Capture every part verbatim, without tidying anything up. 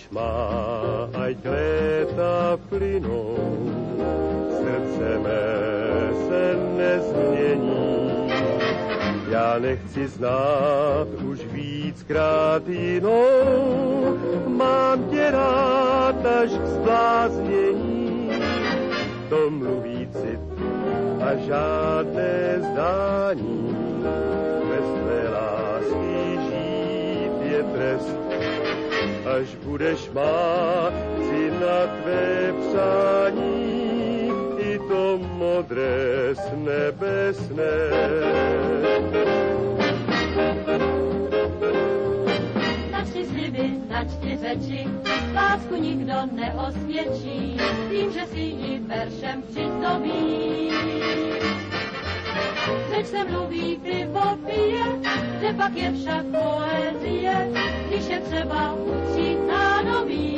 budeš má, ať léta plynou, srdce mé se nezmění. Já nechci znát už víckrát jinou, mám tě rád až k zbláznění. To mluví cit a žádné zdání, bez tvé lásky žít je trest. Až budeš má, chci na tvé přání, i to modré s nebesné. Načti sliby, načti řeči, lásku nikdo neosvědčí, tím, že si ji veršem přizobí. Řeč se mluví krivopije, že pak je však poezie, když je třeba utřít nádobí.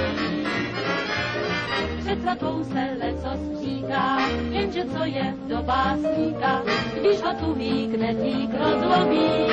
Před svatbou se lecos říká, jenže co je do básníka, když ho tuhý knedlík rozlobí.